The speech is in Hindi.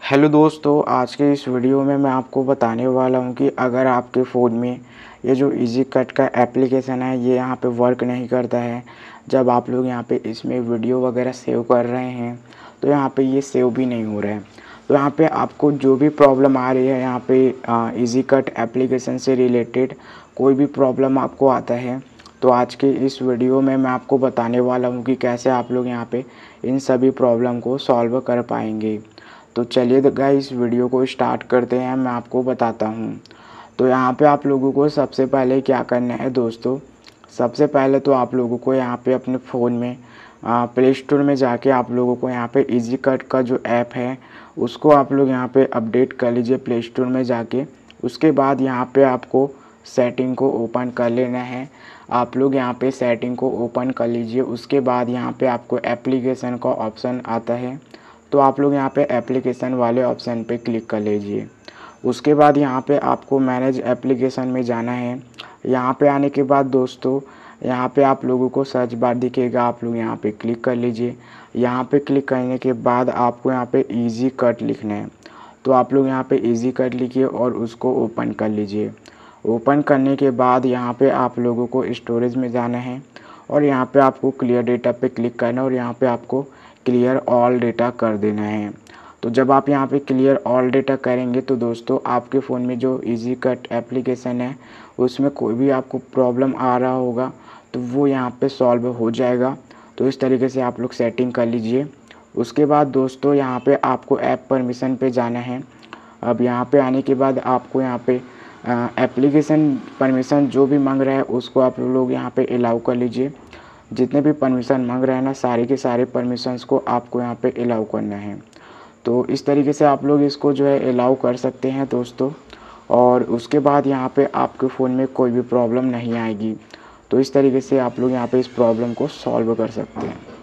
हेलो दोस्तों, आज के इस वीडियो में मैं आपको बताने वाला हूं कि अगर आपके फ़ोन में ये जो इजी कट का एप्लीकेशन है ये यहाँ पे वर्क नहीं करता है। जब आप लोग यहाँ पे इसमें वीडियो वगैरह सेव कर रहे हैं तो यहाँ पे ये सेव भी नहीं हो रहा है। तो यहाँ पे आपको जो भी प्रॉब्लम आ रही है यहाँ पे इजी कट एप्लीकेशन से रिलेटेड कोई भी प्रॉब्लम आपको आता है तो आज के इस वीडियो में मैं आपको बताने वाला हूँ कि कैसे आप लोग यहाँ पे इन सभी प्रॉब्लम को सॉल्व कर पाएंगे। तो चलिए गाइस वीडियो को स्टार्ट करते हैं, मैं आपको बताता हूँ। तो यहाँ पे आप लोगों को सबसे पहले क्या करना है दोस्तों, सबसे पहले तो आप लोगों को यहाँ पे अपने फ़ोन में प्ले स्टोर में जाके आप लोगों को यहाँ पे इजी कट का जो ऐप है उसको आप लोग यहाँ पे अपडेट कर लीजिए प्ले स्टोर में जाके। उसके बाद यहाँ पे आपको सेटिंग को ओपन कर लेना है। आप लोग यहाँ पे सेटिंग को ओपन कर लीजिए। उसके बाद यहाँ पे आपको एप्लीकेशन का ऑप्शन आता है तो आप लोग यहाँ पे एप्लीकेशन वाले ऑप्शन पे क्लिक कर लीजिए। उसके बाद यहाँ पे आपको मैनेज एप्लीकेशन में जाना है। यहाँ पे आने के बाद दोस्तों यहाँ पे आप लोगों को सर्च बार दिखेगा, आप लोग यहाँ पे क्लिक कर लीजिए। यहाँ पे क्लिक करने के बाद आपको यहाँ पे इजी कट लिखना है तो आप लोग यहाँ पे इजी कट लिखिए और उसको ओपन कर लीजिए। ओपन करने के बाद यहाँ पे आप लोगों को स्टोरेज में जाना है और यहाँ पे आपको क्लियर डेटा पे क्लिक करना है और यहाँ पे आपको क्लियर ऑल डेटा कर देना है। तो जब आप यहाँ पे क्लियर ऑल डेटा करेंगे तो दोस्तों आपके फ़ोन में जो इजी कट एप्लीकेशन है उसमें कोई भी आपको प्रॉब्लम आ रहा होगा तो वो यहाँ पे सॉल्व हो जाएगा। तो इस तरीके से आप लोग सेटिंग कर लीजिए। उसके बाद दोस्तों यहाँ पे आपको ऐप परमिशन पे जाना है। अब यहाँ पे आने के बाद आपको यहाँ पे एप्लीकेशन परमिशन जो भी मांग रहा है उसको आप लोग यहाँ पे अलाउ कर लीजिए। जितने भी परमिशन मांग रहे हैं ना सारे के सारे परमिशंस को आपको यहाँ पे अलाउ करना है। तो इस तरीके से आप लोग इसको जो है अलाउ कर सकते हैं दोस्तों। और उसके बाद यहाँ पे आपके फ़ोन में कोई भी प्रॉब्लम नहीं आएगी। तो इस तरीके से आप लोग यहाँ पे इस प्रॉब्लम को सॉल्व कर सकते हैं।